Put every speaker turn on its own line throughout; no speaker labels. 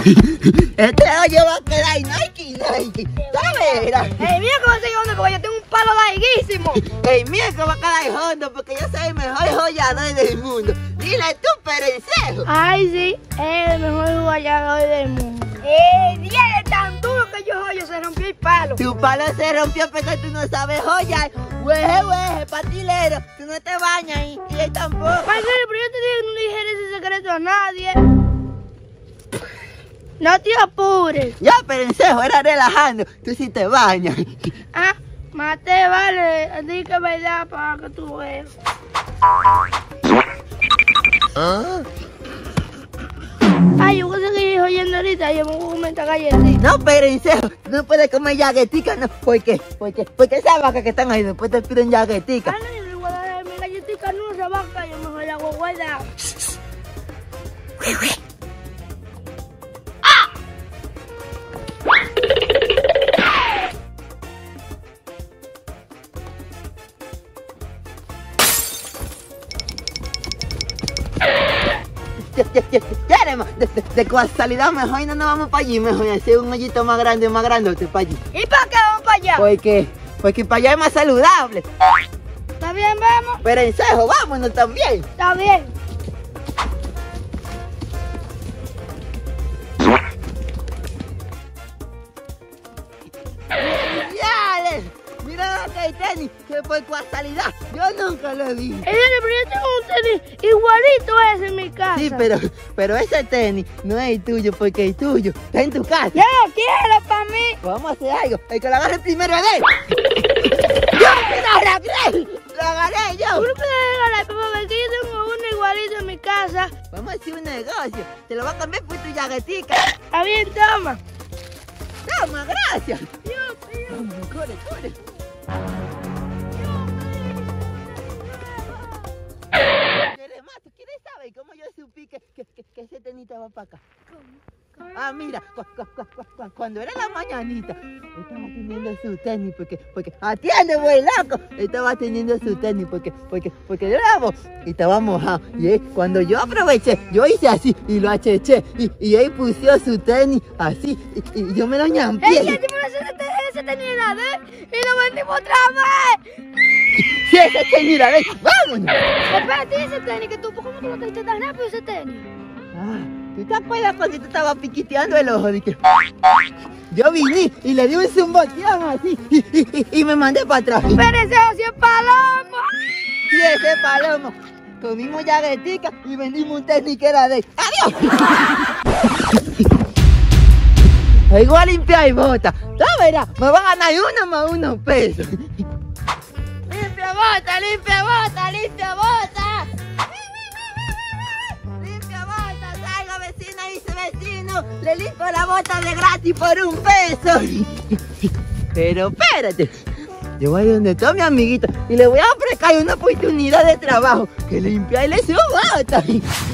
Este hoyo va a quedar Nike. ¿Sabes?
¡Ey, mira cómo se hondo! Porque yo tengo un palo larguísimo.
El mío que va a quedar hondo porque yo soy el mejor joyador del mundo. Dile tú, Perencejo.
Ay, sí, es el mejor jugador del mundo. Dile tan duro que yo joyo, se rompió el palo.
Tu palo se rompió porque tú no sabes joyar. Hueje, patilero. Tú no te bañas y él tampoco.
Parcero, pero yo te dije que no le dijera ese secreto a nadie. No te apures.
Ya, Perencejo, era relajando. Tú sí te bañas.
Ah, mate, vale. Así que verdad para que tú veas. Ay, yo voy a seguir oyendo ahorita. Yo me voy a comer esta galletita.
No, Perencejo, no puedes comer yaguetica, no. ¿Por qué? Porque esas vacas que están ahí después te piden yaguetica.
Ah, no, yo le voy a dar mi galletita, no, esa vaca. Yo mejor la voy a guardar.
De casualidad mejor no nos vamos para allí, mejor hacer un hoyito más grande para allí.
¿Y para qué vamos para allá?
Porque para allá es más saludable.
¿Está bien, vamos?
Perencejo, vámonos también.
Está bien.
Mira que hay tenis, que por casualidad yo nunca lo vi.
Pero yo tengo un tenis igualito a ese en mi casa.
Sí, pero ese tenis no es el tuyo porque el tuyo está en tu casa.
Yo lo quiero para mí.
Vamos a hacer algo, el que lo agarre primero es él. ¡Yo no lo creo! ¡Lo agarré yo!
Tú no puedes agarrar, porque yo tengo uno igualito en mi casa.
Vamos a hacer un negocio, te lo voy a cambiar por tu yaguetica.
Está bien, toma.
Toma, gracias.
Dios mío.
Corre. ¿Tú quieres saber cómo yo supe que ese tenita va para acá?
¿Cómo?
Ah, mira, cuando era la mañanita, estaba teniendo su tenis, porque atiende, güey, loco. Estaba teniendo su tenis, porque yo lavo y estaba mojado. Y cuando yo aproveché, yo hice así y lo acheché. Y él puso su tenis así y yo me lo ñampié.
¡Ey, ese tenis era de él! ¡Y lo vendimos otra vez!
Sí, ese tenis era de él. ¡Vámonos!
Espérate, ese tenis que tú, ¿cómo tú lo trajiste tan rápido ese tenis?
Ah, ¿tú te acuerdas cuando tú estabas piquiteando el ojo? Yo vine y le di un zumboteón así y me mandé para atrás.
¡Pero ese ocio es palomo!
Sí, ese palomo. Comimos yaguetica y vendimos un tenis que era de él. ¡Adiós! Ahí voy a limpiar y bota. ¿Tú verás? Me va a ganar unos pesos.
¡Limpia bota, limpia bota, limpia bota!
Limpia bota, salga vecina, dice vecino. Le limpio la bota de gratis por $1. Pero espérate. Yo voy a donde está mi amiguito y le voy a ofrecer una oportunidad de trabajo. Que limpiarle su bota.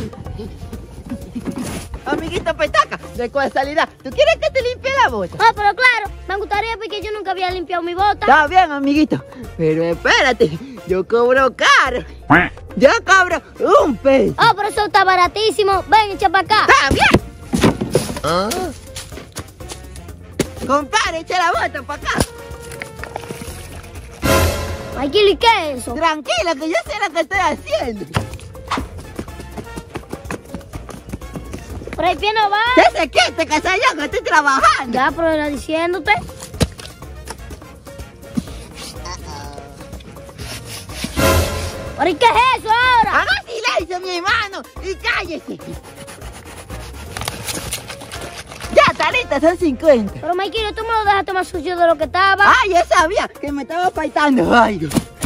Amiguito Petaca, de casualidad, ¿tú quieres que te limpie la bota?
Ah, pero claro, me gustaría porque yo nunca había limpiado mi bota.
Está bien, amiguito, pero espérate, yo cobro caro. Yo cobro $1.
Ah, pero eso está baratísimo. Ven, echa para acá.
Está bien. Compadre, echa la bota para acá.
Ay, ¿qué es eso?
Tranquila, que yo sé lo que estoy haciendo.
Por el pie no va.
¿Qué se quiere, que soy yo que estoy trabajando?
Ya, pero era diciéndote. ¿Pero qué es eso ahora?
Haga silencio, mi hermano, y cállese. Ya, Tarita, son 50.
Pero, Maikiro, tú me lo dejaste más sucio de lo que estaba.
Ah, yo sabía que me estaba faltando algo.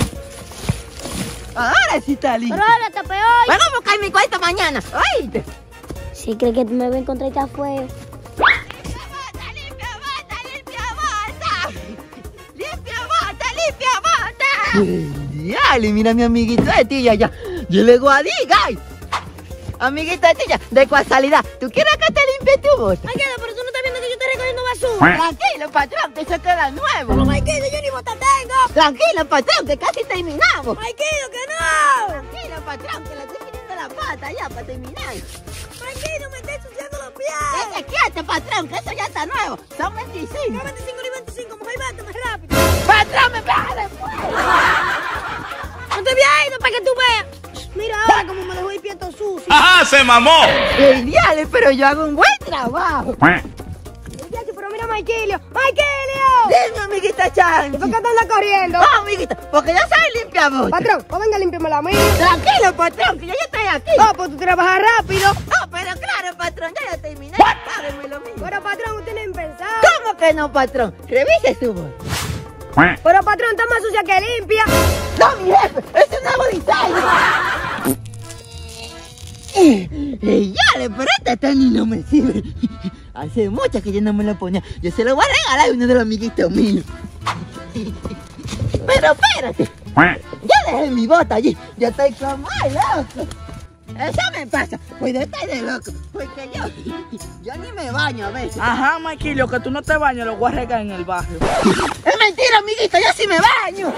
Ahora sí está listo.
Pero ahora está peor.
Vamos a buscar mi cuarto mañana, ¿oíste?
Si crees que me voy a encontrar y está feo.
¡Limpia bota, limpia bota, limpia bota! ¡Limpia bota, limpia bota! Diale, mira mi amiguito de tía ya. Yo le voy a decir, amiguita de tía, de casualidad, ¿tú quieres que te limpie tu bota?
Maikiro, pero tú no estás viendo que yo estoy recogiendo basura.
Tranquilo, patrón, que eso queda nuevo.
Pero, Maikiro, yo ni bota tengo.
Tranquilo, patrón, que casi terminamos.
Maikiro, que no.
Tranquilo, patrón, que le estoy pidiendo la pata ya para terminar.
Maikiro, me está ensuciando los pies.
¡Ese quieto, patrón! Que eso ya está nuevo. Son 25.
No, 25 ni 25, mujer, vete más rápido.
¡Patrón, me pega después!
No te había ido para que tú veas. Mira ahora cómo me dejó el pie todo sucio.
¡Ajá, se mamó!
Genial, pero yo hago un buen trabajo.
Muchacho, pero mira, Maikilio. ¡Maikilio!
Dime, amiguita
¿Y
Chanchi.
por qué te andas corriendo?
No, amiguita, porque yo soy limpiabotas.
Patrón, pues venga, límpiame la mía.
Tranquilo, patrón, que yo ya estoy aquí.
No, pues tú trabajas rápido.
No, pero claro, patrón, ya terminé. Págame lo mío.
Pero, patrón, usted no ha empezado.
¿Cómo que no, patrón? Revise su voz.
Pero, patrón, está más sucia que limpia.
No, mi jefe, es un nuevo diseño. Yale, pero este tenis no me sirve. Hace mucho que yo no me lo ponía. Yo se lo voy a regalar a uno de los amiguitos míos. Pero espérate. Ya dejé mi bota allí. Yo estoy como ay, loco. Eso me pasa. Pues yo estoy de loco. Porque yo ni me baño a veces.
Ajá, Maikilio, que tú no te bañas, lo voy a regar en el barrio.
Es mentira, amiguito. Yo sí me baño.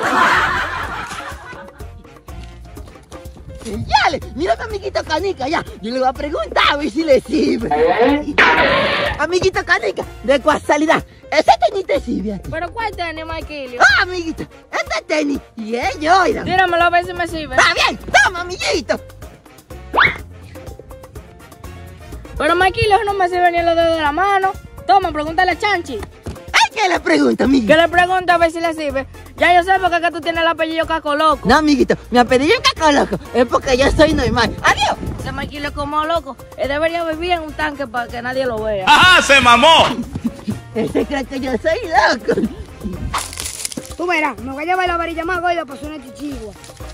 Yale, mira a mi amiguito Canica ya. Yo le voy a preguntar a ver si le sirve. Amiguito Canica, de casualidad, ¿ese tenis te sirve a ti?
¿Pero cuál tenis, Maikilio?
Ah, amiguito, este tenis. Y ellos, oigan.
Tíramelo a ver si me sirve.
Está bien, toma, amiguito.
Pero, Maikilio, no me sirve ni los dedos de la mano. Toma, pregúntale a Chanchi.
Ay, ¿qué le pregunta, amiguito?
Que le pregunte a ver si le sirve. Ya yo sé porque acá tú tienes el apellido Caco Loco.
No, amiguito, mi apellido es Caco Loco. Es porque yo soy normal. Adiós.
Ese Maikilio es como loco. Él debería vivir en un tanque para que nadie lo vea.
¡Ajá, se mamó!
Ese cree que yo soy loco.
Tú verás, me voy a llevar la varilla más gorda para una chichigua.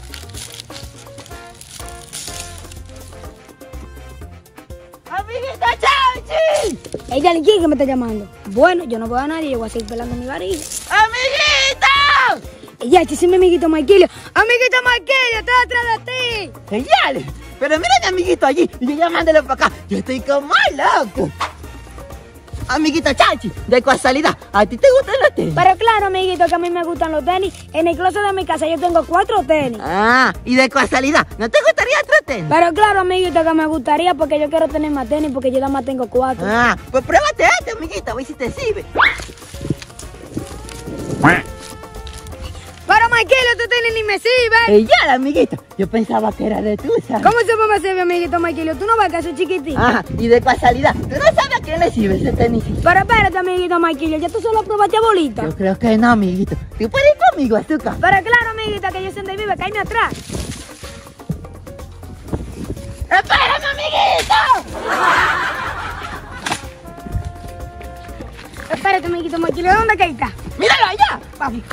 Amiguito Chanchi.
Ella le que me está llamando. Bueno, yo no veo a nadie, yo voy a seguir pelando mi varilla.
¡Amiguito!
Ella, este es mi amiguito Maikilio. Amiguito Maikilio, está detrás de ti.
Genial. Pero mira a mi amiguito allí. Y yo llamándolo para acá. Yo estoy como loco. Amiguito Chanchi, de casualidad, ¿a ti te gustan los tenis?
Pero claro, amiguito, que a mí me gustan los tenis. En el closet de mi casa yo tengo 4 tenis.
Ah, y de casualidad, ¿no te gustaría otro tenis?
Pero claro, amiguito, que me gustaría porque yo quiero tener más tenis porque yo nada más tengo 4.
Ah, pues pruébate este, amiguito, a ver si te sirve.
Pero Maikilio, tu tenis ni me sirve.
Ya, amiguito, yo pensaba que era de tú, ¿sabes?
¿Cómo se me sirve, amiguito Maikilio? Tú no ves que soy chiquitín.
Ah, y de casualidad, ¿tú no sabes a quién le sirve ese tenis?
Pero espérate, amiguito Maikilio, ¿ya tú solo probaste a bolita?
Yo creo que no, amiguito. ¿Tú puedes ir conmigo, azúcar?
Pero claro, amiguita, que yo sé dónde vive, cállame atrás.
¡Espérame, amiguito!
Espérate, amiguito Maikilio, ¿dónde que está?
¡Míralo allá!
Vamos.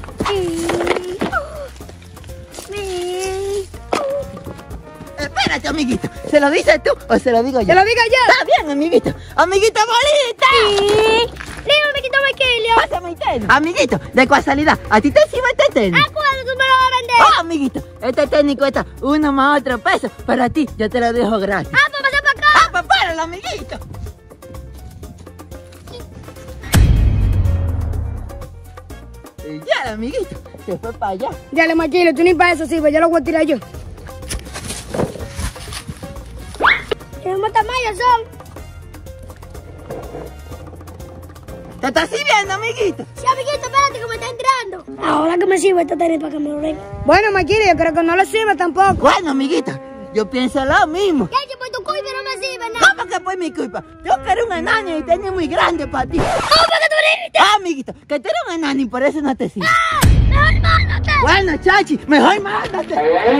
Espérate, amiguito. ¿Se lo dices tú o se lo digo yo?
¿Te lo digo yo?
Está bien, amiguito. Amiguito bolita.
Dime, amiguito Maikilio.
Pásame el tenis. Amiguito, de casualidad, ¿a ti te sirve este tenis?
¿A cuándo tú me lo vas a vender?
Oh, amiguito, este tenis cuesta 1 más otro peso. Pero a ti yo te lo dejo gratis.
Ah, pues pasa para acá.
Ah, pues páralo, amiguito. Y ya, amiguito, se fue para allá.
Dale, Maikilio, tú ni para eso sirve, ya lo voy a tirar yo. ¿Qué tamaño son?
¿Te estás sirviendo, amiguito?
Sí, amiguito, espérate que me está entrando. Ahora que me sirve este tenis para que me lo regale. Bueno, Maikilio, yo creo que no le sirve tampoco.
Bueno, amiguito, yo pienso lo mismo.
¿Qué? Por tu culpa no me sirve nada.
¿Cómo que fue mi culpa? Yo que era un enano y tenía muy grande para ti.
¿Cómo que tú eres?
Ah, amiguito, que tú eres un enano y por eso no te sirve.
¡Mejor mándate!
Bueno, chachi, mejor mándate.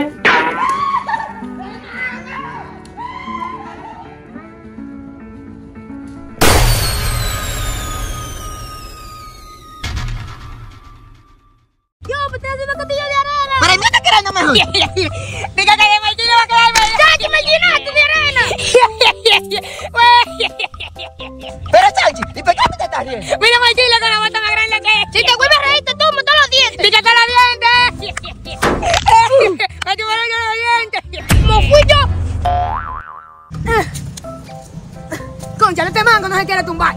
Yo, me estoy haciendo castillo de arena.
Para mí está quedando mejor.
Diga que de Maikilio va a quedar mejor. ¡Chachi, me llenaste de arena!
Pero, chachi, ¿y por qué tú te estás riendo?
Mira, Maikilio, con la bota más grande que es. Si te vuelves a reír, te tumbo todos los dientes. ¡Fíjate los dientes! ¡Me tumbaron yo los dientes! ¡Me fui yo! Concha, este mango no se quiere tumbar.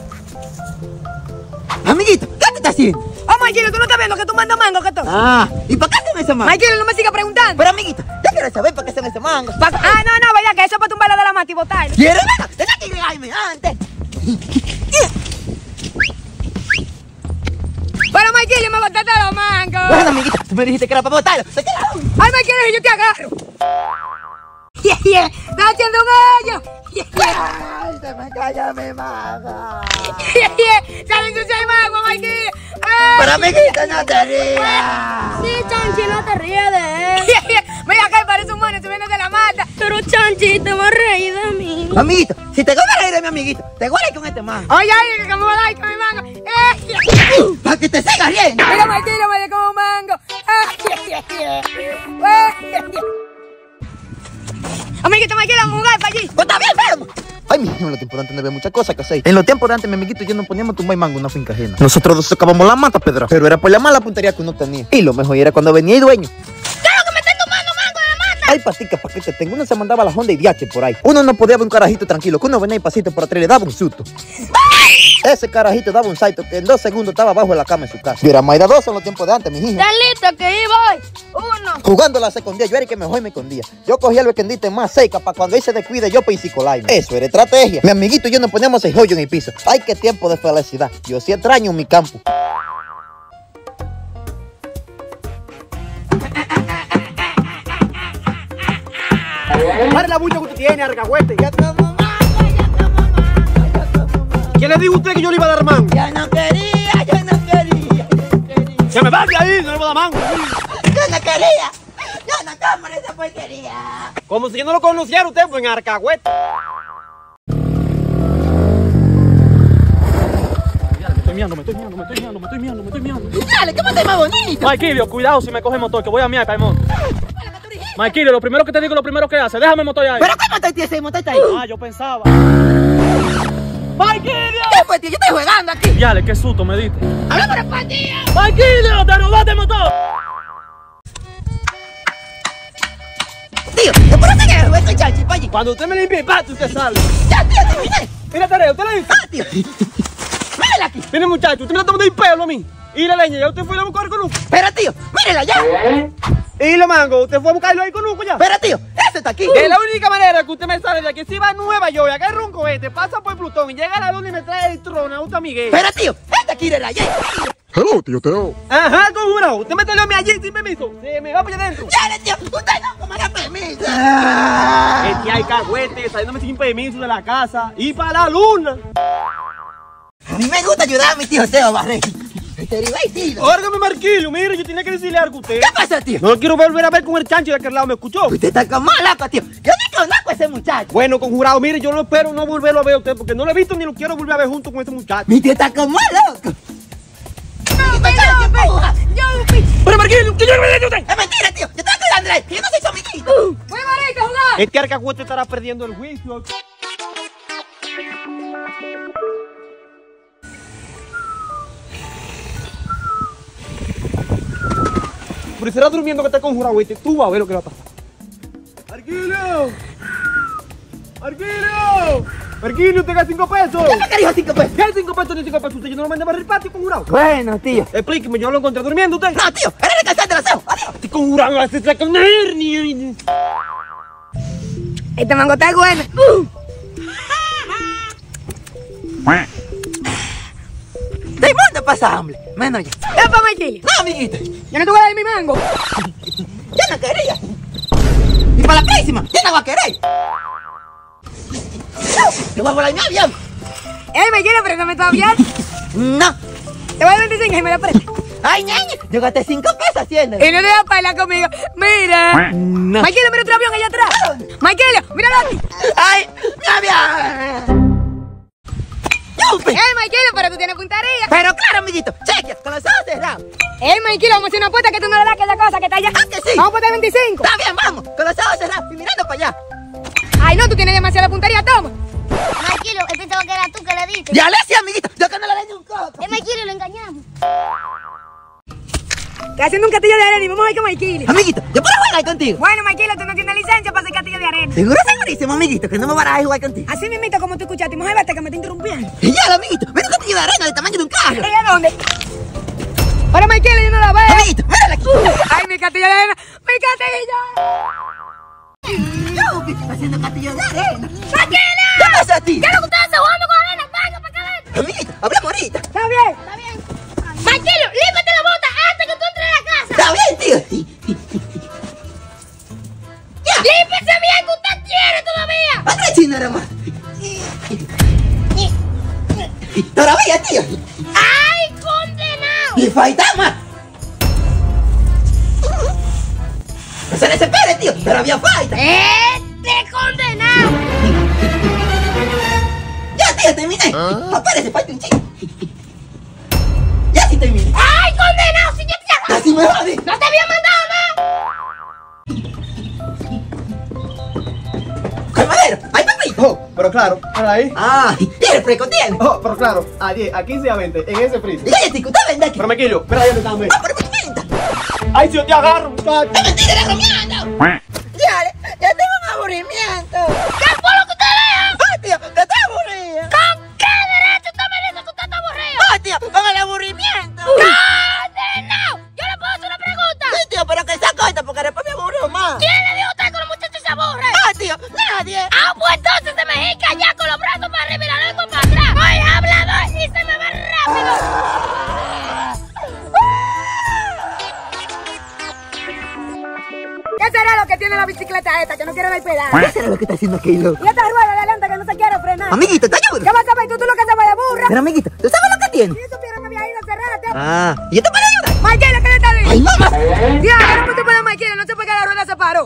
Amiguito, ¿qué te estás haciendo?
Oh, Maikilio, tú no estás viendo que tú mandas mango que tú.
Ah, ¿y por qué se me hizo mal?
Maikilio, no me sigas preguntando.
Pero, amiguito, ¿de qué quiero saber para qué son esos mangos.
No, vaya, que eso es para tumbarlo de la mata y botarlo.
¿Quieres ver? Tenés que llegarme antes.
Pero, Maikili, me botaste los mangos.
Bueno, amiguita, tú me dijiste que era para botarlo. ¡Se quedaron!
Ay, Maikili, yo te agarro. ¡Estás haciendo un hoyo!
¡Ay, se me cayó mi mango!
¡Sale ensucia el mango, Maikili!
Pero, amiguita, no te rías.
Sí, Chanchi, no te rías de él. Mira acá, parece un mono subiendo de la mata. Pero, Chanchi, te vas a reír de mí.
Amiguito, si te gusta reír de mi amiguito, te voy a ir con este mango.
Oye, que me voy a dar con mi mango.
Para que te sigas riendo.
Mira, Maikili, me dio como un mango. Amiguito, Maikili, vamos a jugar para allí.
¡Pues está bien, vamos! Ay, mi hijo, en los tiempos de antes no había muchas cosas que hacer. En los tiempos de antes, mi amiguito y yo nos poníamos a tumbar mango en una finca ajena. Nosotros dos sacábamos la mata, Pedro. Pero era por la mala puntería que uno tenía. Y lo mejor era cuando venía el dueño.
¡Claro que me están tomando mango en la mata!
Ay, patica, pa' que te tengo. Uno se mandaba la Honda y Diache por ahí. Uno no podía ver un carajito tranquilo. Que uno venía y pasito por atrás y le daba un susto. Ese carajito daba un salto que en 2 segundos estaba abajo de la cama en su casa. Yo era Mayra 2 en los tiempos de antes, mi hija.
¿Están listos que ahí voy? 1.
Jugando la secondía, yo era el que mejor me escondía. Yo cogía el escondite más seca para cuando él se descuide yo pisicolaime. Eso era estrategia. Mi amiguito y yo nos poníamos el joyo en el piso. Ay, qué tiempo de felicidad. Yo sí extraño mi campo.
Pare la bulla que usted tiene, arcahuete.
Ya tomo mango,
¿Quién le dijo a usted que yo le iba a dar mango?
Ya no quería.
¡Se me va de ahí! ¡No le voy a dar mango!
Yo no quería. Yo no tomo esa porquería.
Como si yo no lo conociera usted, pues en arcahuete. Me estoy miando.
Dale, ¿cómo te más bonito?
Maikili, cuidado si me coge el motor, que voy a miar, caimón. Maikili, lo primero que te digo, lo primero que hace, déjame el motor ahí.
¿Pero cómo te ese motor está ahí?
Ah, yo pensaba. ¡Maikili!
¿Qué fue, tío? Yo estoy jugando aquí.
Yale, qué susto me diste.
¡Hablamos de patilla!
¡Maikili, te robaste el motor!
Tío, ¿te parece que jugué con Chachi, pa' allí?
Cuando usted me limpie el patio, usted sale.
Ya, tío, terminé.
Mira, tarea, ¿usted la hizo?
Ah, tío. Mírala aquí.
Mire, muchacho, usted me está tomando el pelo a mí. Y la leña, ya usted fue a buscar con un.
Pero, tío, mírela ya.
Y los mangos, usted fue a buscarlo ahí con un ya.
Pero, tío, ese está aquí.
Que la única manera que usted me sale de aquí, si va a Nueva York, agarra un cohete, pasa por Plutón y llega a la luna y me trae el astronauta Miguel.
Pero, tío, este aquí de la ya.
Hello, tío Teo.
Ajá, conjurado. Usted me salió a mí allí sin permiso. Se me va para allá adentro.
Ya, tío, usted no me da permiso.
Este hay cagüete, saliéndome sin permiso de la casa y para la luna.
A mí me gusta ayudar a mi tío Teo Barré. Este divertido.
Órgame, Marquillo, mire, yo tenía que decirle algo a usted.
¿Qué pasa, tío?
No lo quiero volver a ver con el chancho de aquel lado, ¿me escuchó?
Usted está como loco, tío. Yo ni conozco a ese muchacho.
Bueno, conjurado, mire, yo no espero no volverlo a ver a usted porque no lo he visto ni lo quiero volver a ver junto con ese muchacho.
Mi tío está como loco.
Pero, Marquillo, ¿qué yo no me de usted?
Es mentira, tío. Yo estoy cuidando a él. Yo no soy su amiguito.
¡Muy bonito jugar!
Este arcahuete estará perdiendo el juicio. Pero estará durmiendo que está conjurado, este. Tú vas a ver lo que va a pasar. ¡Marquillo! ¡Marquillo! ¡Marquillo, te da 5 pesos!
¿Qué me dijo 5 pesos?
¿Qué 5 pesos ni 5 pesos? Usted yo no lo mandé para el patio, conjurado.
Bueno, tío.
Explíqueme, yo lo encontré durmiendo usted.
No, tío. Era el cansado de la cebo. Adiós.
Este conjurado se saca una hernia.
Este mango está bueno.
Todo el mundo pasa hambre. Menos yo.
¡Epa, Maikili!
No, amiguito.
Yo no te voy a dar mi mango.
Yo no quería. Y para la próxima, yo no voy a querer. Yo voy a volar mi avión.
Maikili, pero no me está bien.
No.
Te voy a dar 25 y me lo prestas.
Ay, ñaña. Yo gasté 5 pesos haciéndolo.
Y no te vas a bailar conmigo. Mira.
No.
Maikili, mira otro avión allá atrás. Maikili, míralo aquí.
Ay, mi avión. ¡Yupi!
Maikili, pero tú tienes puntería.
Pero claro, amiguito. Chequea, con los ojos cerrados.
Maikili, vamos a hacer una apuesta que tú no le das aquella cosa que está allá.
¿Ah, que sí?
Vamos a poner 25.
Está bien, vamos. Con los ojos cerrados y mirando para allá.
Ay, no, tú tienes demasiada puntería, toma.
Maikili, él pensaba que era tú que le diste.
Ya le decía, amiguito. Yo que no le doy un coco.
Maikili, lo engañamos.
Estoy haciendo un castillo de arena y vamos a ir con Maikili.
Amiguito, yo puedo jugar contigo.
Bueno, Maikili, tú no tienes licencia para hacer castillo de arena.
Seguro, segurísimo, amiguito, que no me van a jugar contigo.
Así mismito como tú escuchaste, mujer, vete que me está interrumpiendo.
Y ya, amiguito, mira un castillo de arena del tamaño de un carro.
¿Y a dónde? Ahora, Maikili, yo no la veo.
Amiguito, mírala aquí.
Ay, mi castillo de arena, mi castillo.
Yo, haciendo castillo de arena.
¡Tranquila!
¿Qué pasa a ti?
¿Qué es lo que ustedes están jugando con arena? Venga, para acá adentro.
Amiguita, hablamos ahorita.
Está bien. Marquillo, límpiate la bota antes que tú entres a la casa.
Está bien, tío.
¡Límpiese bien que usted quiere todavía!
Otra chinera más. Todavía, tío.
¡Ay, condenado!
Y falta más. No se desespere, tío. Todavía falta.
Condenado!
Ya, tío, terminé. Apárese, falta un chico. Ya sí terminé.
¡Ay, condenado! ¡Si yo te
Así me jode.
¡No te había mandado nada!
Camarero, ¿hay papito?
Oh, pero claro, para ahí.
Ah, ¿y el fresco tiene?
Oh, pero claro, a 10, a 15 y a 20, en ese freezer.
Y cállate, que usted vende aquí.
Pero Marquillo, espera ahí donde están,
Ah, pero me cuenta.
Ay, si yo te agarro, muchacho.
¡No me tires bromeando! Ya tengo un aburrimiento.
¿Qué fue lo que usted dijo?
¡Ah, tío, que estoy aburrido!
¿Con qué derecho usted me dice que usted está aburrido?
¡Ah, tío, con el aburrimiento!
¡Condenado! ¿Yo le puedo hacer una pregunta?
Sí, tío, pero que sea corta porque después me aburro más.
¿Quién le dijo a usted que los muchachos se aburren?
¡Ah, tío, nadie!
Ah, pues entonces se me jica ya con los brazos para arriba y la lengua para atrás. ¡Voy hablador y se me va rápido!
¿Qué será lo que tiene la bicicleta esta que no quiere dar pedal?
¿Qué será lo que está haciendo aquí, loco?
Y esta rueda de adelante que no se quiere frenar.
Amiguito, te ayudo.
¿Qué vas a ver? Tú lo que sabes de burra.
Pero, amiguito, ¿tú sabes lo que tiene?
Si supiera me había ido hace rato.
Ah, ¿y yo te puedo ayudar?
Michael, ¿qué le está diciendo?
¡Ay, mamá!
Diablo, no puedo poner Michael, no sé por qué la rueda se paró.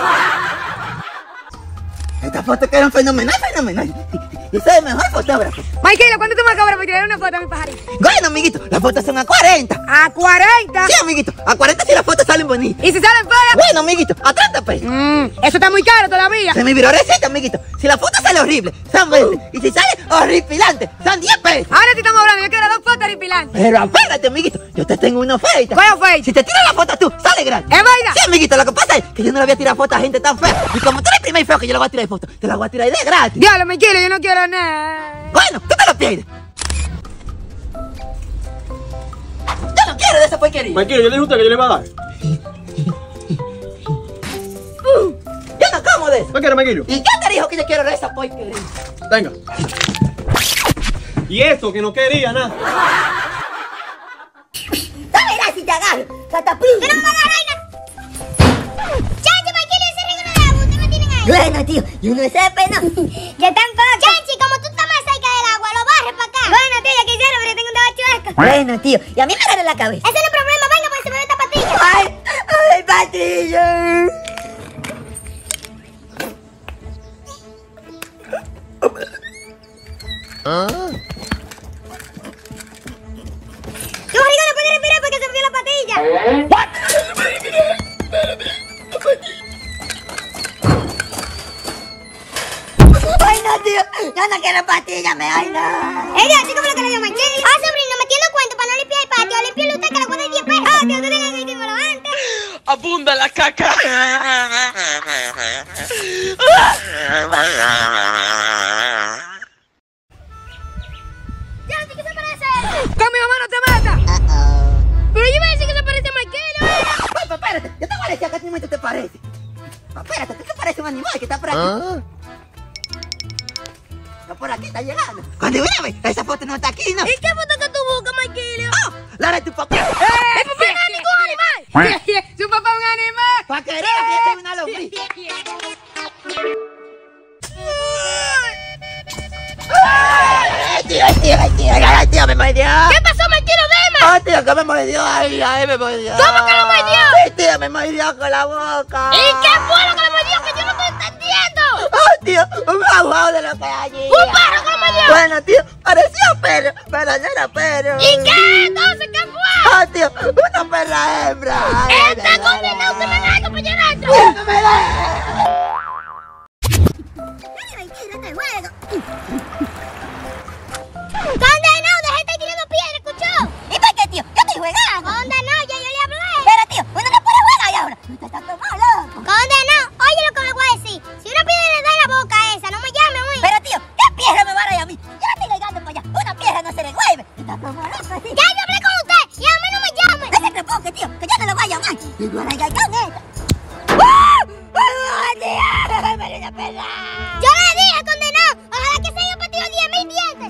Estas fotos quedan fenomenal. Yo soy el mejor fotógrafo.
Michael, ¿cuánto tú me cobras por tirar una foto a mi pajarito?
Bueno, amiguito, las fotos son a 40.
A 40.
Sí, amiguito, a 40 si las fotos salen bonitas.
¿Y si salen feas?
Bueno, amiguito, a 30 pesos.
Eso está muy caro todavía.
Se me viró receta, amiguito. Si la foto sale horrible, son 20. Y si sale horripilante, son 10 pesos.
Ahora sí estamos hablando, yo quiero 2 fotos ripilantes.
Pero apárate, amiguito, yo te tengo una oferta.
¿Cuál oferta?
Si te tiras la foto tú, sale gratis.
¿Es verdad?
Sí, amiguito, lo que pasa es que yo no le voy a tirar fotos a gente tan fea. Y como tú eres el primer feo que yo le voy a tirar fotos, te la voy a tirar de gratis.
Diablo, Michael, yo no quiero nada.
Bueno, tú te lo pierdes. Yo no quiero de esa porquería.
Marquillo, yo le dije a usted que yo le iba a dar.
Yo no como de eso.
¿No quiere, Marquillo?
¿Y quién te dijo que yo quiero de esa porquería?
Venga. Y eso, que no quería nada.
Dale, gracias, te agarro. Catapín.
¡Que no me va a agarrar nada! ¡Chanchi, Marquillo, ese regalo de agua! ¿Ustedes me tienen ahí?
Bueno, tío, yo no sé, pena.
¿Qué tan poco? Chanchi, como tú estás más cerca del agua, lo barres para acá. Bueno, tío, ya quisiera, pero yo tengo un dedo chueco.
Bueno, tío, y a mí me agarra la cabeza.
Ese es el problema, venga, pues se me ve esta patilla.
¡Ay, patilla!
Tú, Rigo, no puedes respirar porque se me dio la patilla.
¡Ay, no, tío! Yo no quiero pastillas, ay, no.
Ella, así como lo que le dio Marquillo. Ah, sobrino, metiendo cuento para no limpiar el patio. Limpiarle usted que le cuesta 10 pesos. Ah, tío, tú tienes que decírmelo antes.
Abunda la caca.
Chanchi, ¿qué se parece?
Con mi mamá no te mata.
Pero yo iba a decir que se parece a Marquillo.
Papá, espérate, yo te voy a decir a qué momento te parece. Espérate, ¿tú te parece un animal que está por aquí? Está por aquí, está llegando. Cuando viene a ver, esa foto no está aquí, ¿no?
¿Y qué foto que tú buscas, Marquillo?
¡Ah! ¡La de tu papá!
¡Mi papá no es ningún animal!
Su papá es un animal.
¡Para querer que yo soy una lombriz! ¡Ay, tío, me mordió!
¿Qué pasó, Marquillo? Dime.
¡Ay, tío, que me mordió! ¡Ay, me mordió!
¿Cómo que lo mordió?
¡Sí, tío, me mordió con la boca!
¿Y qué fue lo que le mordió? Que yo no estoy entendiendo.
¡Ay, tío! ¡Un jaguar de lo que hay allí!
¿Un perro que lo mordió?
Bueno, tío, parecía perro, pero no era perro.
¿Y qué? Entonces, ¿qué fue?
¡Ah, tío! ¡Una perra hembra!
¡Está condenado! ¡Usted me da esto para allá adentro!
¡No me da!
Dale, Marquillo, este juego. Condenado, deja de estar tirando piedra, ¿escuchó?
¿Y por qué, tío? Yo estoy jugando.
Condenado, ya yo le hablé.
Pero, tío, uno no puede jugar ahí ahora. Usted está como loco.
Condenado, oye lo que le voy a decir. Si una piedra le da en la boca a esa, no me llame, güey.
Pero, tío, ¿qué piedra me va a dar a mí? Yo no estoy llegando para allá. Una piedra no se revuelve. Está como loco, tío.
Ya yo hablé con usted y a mí no me llame.
No se preocupe, tío, que yo no lo voy a llamar. Y yo voy a llegar con esta. ¡Ah! ¡Ah, tío!
Yo le dije, condenado. Ojalá que se haya partido 10.000 dientes.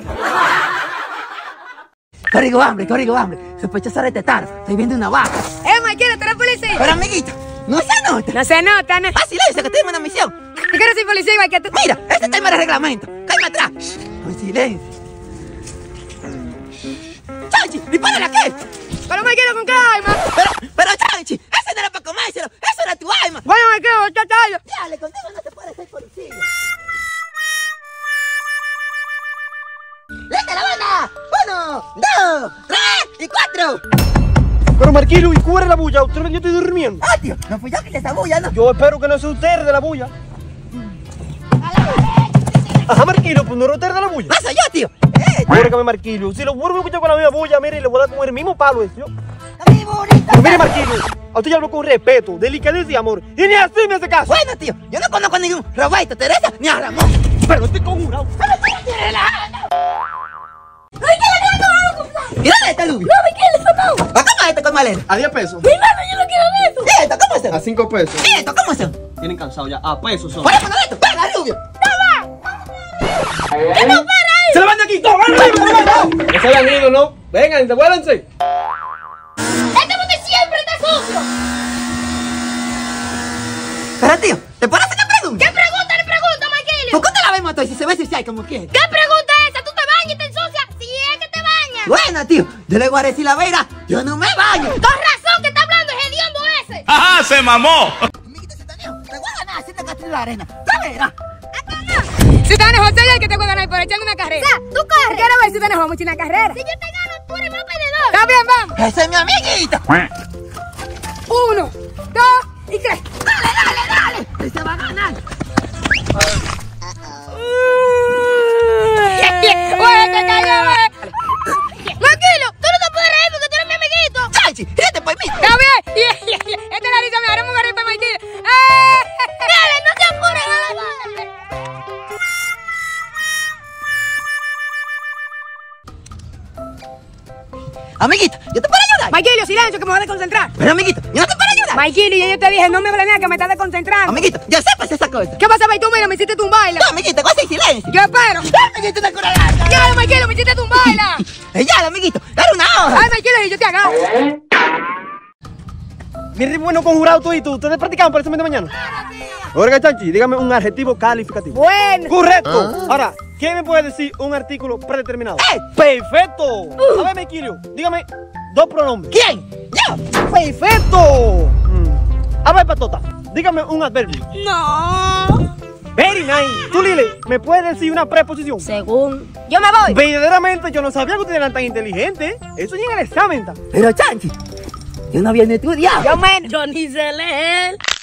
Código hambre. Sospechoso detectado. Estoy viendo una vaca.
Michael, ¿tú eres policía?
Pero, amiguito, no se nota.
No se nota, ¿no?
Ah, silencio, que tenemos una misión.
Yo quiero ser policía igual que tú.
Mira, este tema de reglamento. Cállate atrás. Con silencio. Chanchi, dispárale a qué.
Pero Michael, con calma.
Pero, Chanchi, eso no era para comérselo. Eso era tu alma.
Bueno, Michael, ya tallo.
Dale, contigo no se puede ser policía. ¡Lista la banda! 1, 2, 3 y 4.
Pero Marquillo, ¿y cuál es la bulla? Yo estoy durmiendo.
Ah, tío, no fui yo que esa bulla, ¿no?
Yo espero que no sea usted de la bulla. Ajá, Marquillo, pues no era usted de la bulla.
¡Pasa yo, tío!
Córgame, Marquillo. Si lo vuelvo a escuchar con la misma bulla, mire, le voy a dar con el mismo palo ese.
¡Mi bonita!
Pero mire, Marquillo, a usted ya hablo con respeto, delicadeza y amor. Y ni así me hace caso.
Bueno, tío, yo no conozco a ningún Roberto, Teresa ni a Ramón.
Pero estoy conjurado.
¿Y dónde está Lubi?
No, Michael, eso no.
¿Cómo es esto con malena?
A 10 pesos.
Mi hermano, yo no quiero de eso.
¿Y esto cómo es?
A 5 pesos.
¿Y esto cómo es?
Tienen cansado ya. A pesos son.
¡Ponemos de esto! ¡Venga, Rubio!
¿Qué no para ahí?
¡Se levantan aquí! ¡No se hayan ido, no! Vengan, devuélvanse.
Este bote siempre está sucio.
Pero, tío, ¿te puedo hacer una pregunta?
¿Qué pregunta, Michael?
¿Por qué te la vemos a si se ve si hay como quiere?
¿Qué pregunta es esa? ¿Tú te bañas y te ensucias? Si es que te bañas.
Bueno, tío, yo le voy a decir la vera, yo no me baño.
Con razón que está hablando el hediondo ese.
¡Ajá, se mamó!
Amiguito, se te me voy a ganar haciendo castillo de la arena. ¡La vera!
Si te ganas José, ya el que te voy a ganar por echando una carrera.
Tú corres.
Quiero ver si te ganas mucho una carrera.
Si yo te gano, tú eres más perdedor.
Está bien, vamos.
¡Ese es mi amiguito!
1, 2 y 3.
¡Dale! ¡Él se va a ganar!
¡Oye, te cayó, Tranquilo, tú no te puedes reír porque tú eres mi amiguito.
¡Chanchi! ¡Ríete por mí!
Está bien. Esta es la risa mía. Haremos un garrido para Michael.
Dale, no te apures, dale.
Amiguito, ¿yo te puedo ayudar?
Michael, silencio, que me voy a desconcentrar.
Pero, amiguito, ¿yo no te puedo ayudar?
Michael, yo te dije, no me hables nada, que me estás desconcentrando.
Amiguito, yo sepas esa cosa.
¿Qué pasa, tú? Mira, me hiciste tumbarla.
No, amiguito, cosa en silencio.
Yo espero.
Amiguito, te cura la...
Ya, Michael, me hiciste tumbarla.
Ya, amiguito, dale una hoja.
Ay, Michael, yo te agarro.
Mire, bueno, conjurado tú y tú. ¿Ustedes practicaban para el examen de mañana? Oiga, Chanchi, dígame un adjetivo calificativo.
Bueno.
¡Correcto! Ahora, ¿quién me puede decir un artículo predeterminado? ¡Perfecto! A ver, Mequilio, dígame 2 pronombres.
¿Quién? ¡Yo!
¡Perfecto! A ver, Patota, dígame un adverbio.
No.
Very nice. Tú, Lili, ¿me puedes decir una preposición?
Según. Yo me voy.
Verdaderamente, yo no sabía que ustedes eran tan inteligentes. Eso llega al examen.
Pero, Chanchi, yo no había ni estudiado.
Yo menos. Yo ni sé leer.